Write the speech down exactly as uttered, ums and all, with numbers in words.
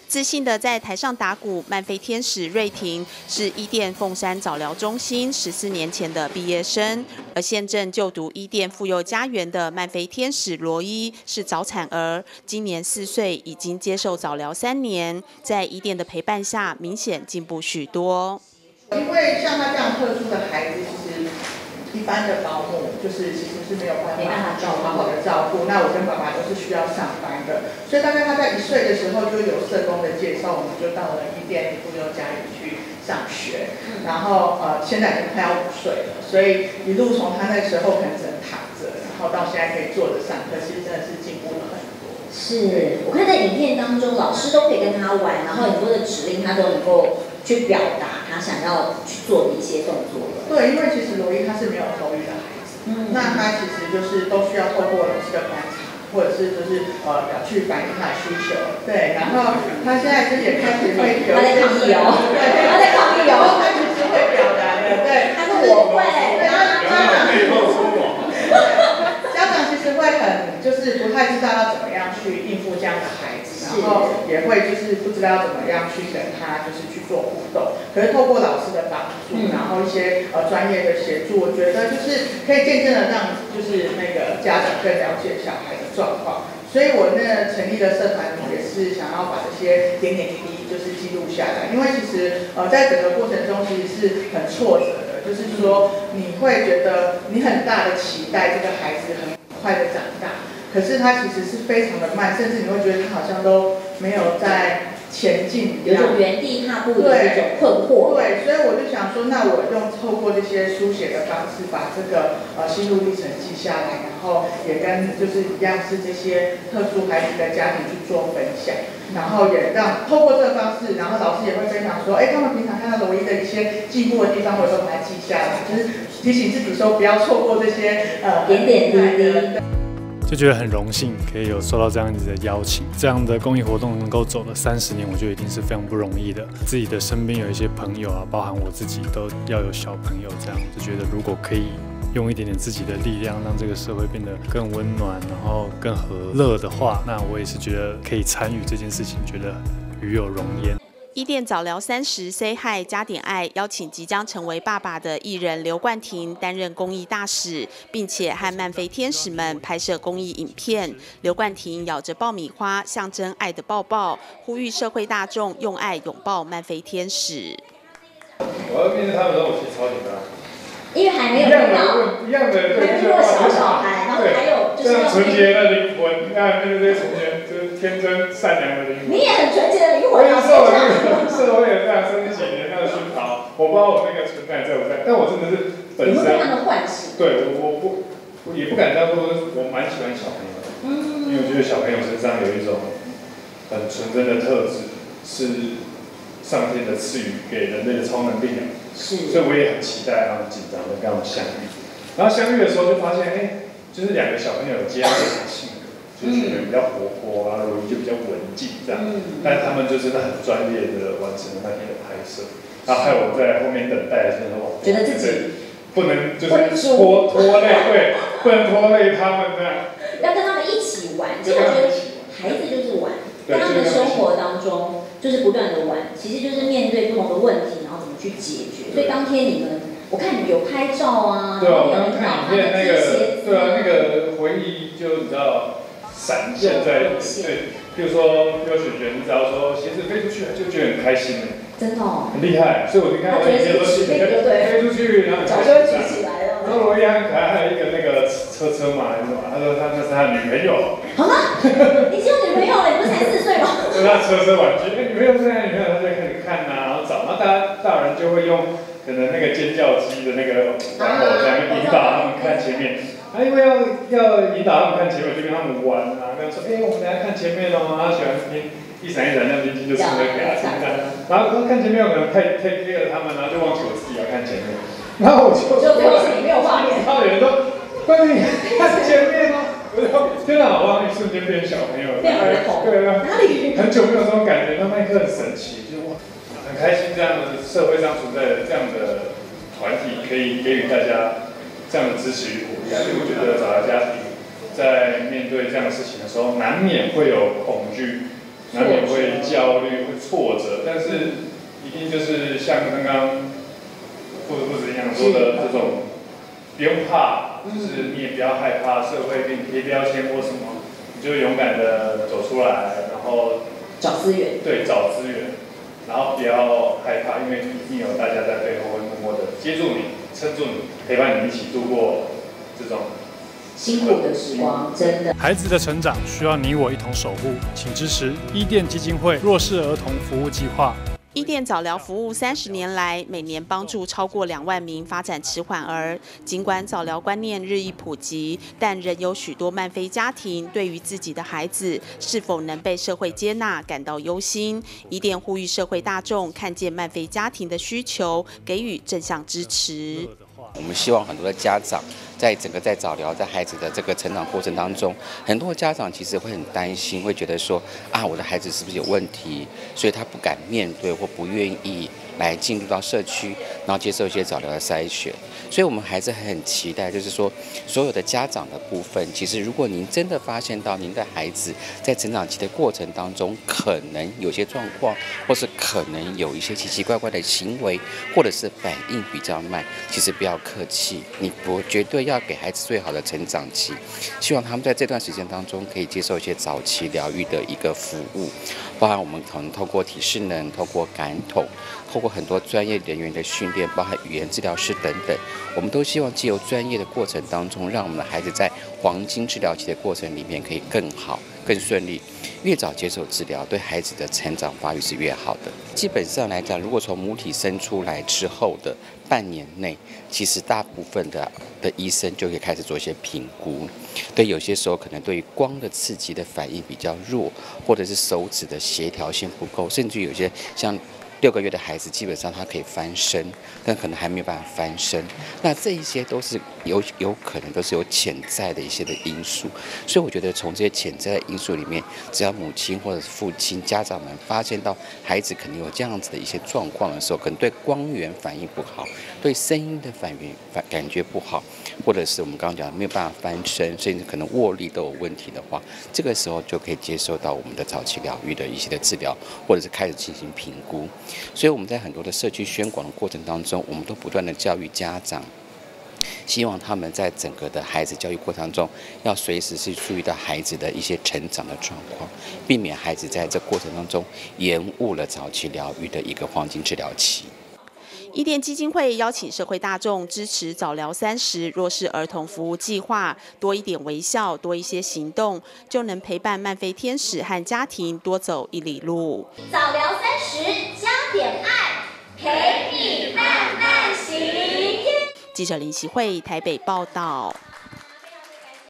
自信的在台上打鼓，慢飞天使瑞婷是伊甸凤山早疗中心十四年前的毕业生，而现正就读伊甸妇幼家园的慢飞天使罗伊是早产儿，今年四岁，已经接受早疗三年，在伊甸的陪伴下，明显进步许多。 因为像他这样特殊的孩子，其实一般的保姆就是其实是没有办法好好的照顾。那我跟爸爸都是需要上班的，所以大概他在一岁的时候就有社工的介绍，我们就到了伊甸妇幼家园去上学。然后呃，现在已经快要五岁了，所以一路从他那时候可能只能躺着，然后到现在可以坐着上课，其实真的是进步了很多。 是我看在影片当中，老师都可以跟他玩，然后很多的指令他都能够去表达他想要去做的一些动作。 对，因为其实罗伊他是没有口语的孩子，嗯，那他其实就是都需要透过老师的观察，或者是就是呃去反映他的需求。对，然后他现在就是也开始会有， 他在抗议哦， 对， 他在抗议哦， 他其实会表达的，对， 他是我会， 对，家长背后说谎，家长其实会很就是不太知道要怎么样去应付这样的孩子，然后也会就是不知道怎么样去跟他就是去做互动。可是透过老师的帮助，嗯、然后一些呃专业的协助，我觉得就是可以渐渐的让就是那个家长更了解小孩的状况。所以我那成立的社团也是想要把这些点点滴滴就是记录下来，因为其实呃在整个过程中其实是很挫折的，就是说你会觉得你很大的期待这个孩子很快的长大，可是他其实是非常的慢，甚至你会觉得他好像都没有在前进一样， 有种原地踏步的一种困惑。 对，所以我就想说，那我用透过这些书写的方式，把这个呃心路历程记下来，然后也跟就是一样是这些特殊孩子的家庭去做分享，然后也让透过这个方式，然后老师也会分享说，哎，他们平常看到罗伊的一些进步的地方，我都把它记下来，就是提醒自己说不要错过这些呃点点滴滴。 就觉得很荣幸可以有受到这样子的邀请，这样的公益活动能够走了三十年，我觉得一定是非常不容易的。自己的身边有一些朋友啊，包含我自己都要有小朋友，这样就觉得如果可以用一点点自己的力量，让这个社会变得更温暖，然后更和乐的话，那我也是觉得可以参与这件事情，觉得与有荣焉。 伊甸早疗三十 Say Hi 加点爱邀请即将成为爸爸的艺人刘冠廷担任公益大使，并且和慢飞天使们拍摄公益影片。刘冠廷咬着爆米花，象征爱的抱抱，呼吁社会大众用爱拥抱慢飞天使。 我要面对他们的时候，我其实超紧张， 因为还没有遇到一样的，对， 还没有小小孩，然后还有就是要纯洁的灵魂，你看面对这些纯洁就是天真善良的灵魂。 你也很纯洁的灵魂。 我也受了那个社会的这样三十几年那个熏陶，我不知道我那个存在在不在，但我真的是本身。 你会被他们唤醒。 对，我我不，我也不敢这样说，我蛮喜欢小朋友的，嗯，因为我觉得小朋友身上有一种很纯真的特质，是上天的赐予给人类的超能力啊。 是。 所以我也很期待他们紧张的跟他们相遇，然后相遇的时候就发现，哎，就是两个小朋友接二连性格，就是比较活泼啊，罗伊就比较文静这样，嗯，但他们就真的很专业的完成了那天的拍摄，然后还有我在后面等待的时候， 觉得自己不能就是拖拖累，对，不能拖累他们这样， 要跟他们一起玩。其实我觉得孩子就是玩，在他们的生活当中就是不断的玩，其实就是面对不同的问题，然后怎么去解决。所以当天你们，我看你有拍照啊， 对啊，我刚刚看影片那个，对啊，那个回忆就你知道闪现在，对，比如说，比如雪雪，你只要说鞋子飞出去了，就觉得很开心了。 真的哦， 很厉害，所以我就看我影片说，飞出去，然后脚就会举起来了。 然后罗伊很可爱，还有一个那个车车嘛，还是什么？他说他那是他女朋友。 好吗？你是有女朋友了？你不才四岁吗？ 就他车车玩具，哎，女朋友是他女朋友，他就开始看呐，然后找，然后大家大人就会用可能那个尖叫机的那个玩偶在那引导他们看前面。啊，因为要要引导他们看前面，就跟他们玩啊，跟他说，哎，我们等下看前面哦，他喜欢听一闪一闪亮晶晶，就唱歌给他听这样。然后看前面有可能太太 care 他们，然后就忘记我自己要看前面。然后我就就对不起，没有画面。 然后有人说，关你看前面哦。我就天哪，好像一瞬间变小朋友了。 变儿童。 对啊。 哪里？ 很久没有这种感觉，那麦克很神奇，就是哇，很开心这样的社会上存在的这样的团体，可以给予大家这样的支持与鼓励。所以我觉得早疗家庭在面对这样的事情的时候，难免会有恐惧， 难免会焦虑、会挫折，但是一定就是像刚刚副副执行长说的这种，不用怕，就是你也不要害怕社会给你贴标签或什么，你就勇敢的走出来，然后找资源， 对，找资源，然后不要害怕，因为一定有大家在背后会默默的接住你、撑住你，陪伴你一起度过这种辛苦的时光，真的。 孩子的成长需要你我一同守护，请支持伊甸基金会弱势儿童服务计划。 伊甸早疗服务三十年来，每年帮助超过两万名发展迟缓儿。尽管早疗观念日益普及，但仍有许多慢飞家庭对于自己的孩子是否能被社会接纳感到忧心。伊甸呼吁社会大众看见慢飞家庭的需求，给予正向支持。 我们希望很多的家长在整个在早疗在孩子的这个成长过程当中，很多家长其实会很担心，会觉得说啊，我的孩子是不是有问题，所以他不敢面对或不愿意来进入到社区，然后接受一些早疗的筛选。所以我们还是很期待，就是说所有的家长的部分，其实如果您真的发现到您的孩子在成长期的过程当中，可能有些状况，或是可能有一些奇奇怪怪的行为，或者是反应比较慢，其实不要客气，你不绝对要给孩子最好的成长期。希望他们在这段时间当中可以接受一些早期疗愈的一个服务，包含我们可能透过体适能、透过感统、透过很多专业人员的训练，包含语言治疗师等等，我们都希望藉由专业的过程当中，让我们的孩子在黄金治疗期的过程里面可以更好、更顺利。越早接受治疗，对孩子的成长发育是越好的。基本上来讲，如果从母体生出来之后的半年内，其实大部分的的医生就可以开始做一些评估。对，有些时候可能对于光的刺激的反应比较弱，或者是手指的协调性不够，甚至有些像六个月的孩子，基本上他可以翻身，但可能还没有办法翻身。那这一些都是有有可能都是有潜在的一些的因素。所以我觉得从这些潜在的因素里面，只要母亲或者是父亲、家长们发现到孩子可能有这样子的一些状况的时候，可能对光源反应不好，对声音的反应反感觉不好，或者是我们刚刚讲没有办法翻身，甚至可能握力都有问题的话，这个时候就可以接受到我们的早期疗愈的一些的治疗，或者是开始进行评估。所以我们在很多的社区宣广的过程当中，我们都不断的教育家长，希望他们在整个的孩子教育过程当中，要随时去注意到孩子的一些成长的状况，避免孩子在这过程当中延误了早期疗愈的一个黄金治疗期。 伊甸基金会邀请社会大众支持早疗三十弱势儿童服务计划，多一点微笑，多一些行动，就能陪伴慢飞天使和家庭多走一里路。 早疗三十，加点爱，陪你慢慢行。 记者林习慧台北报道。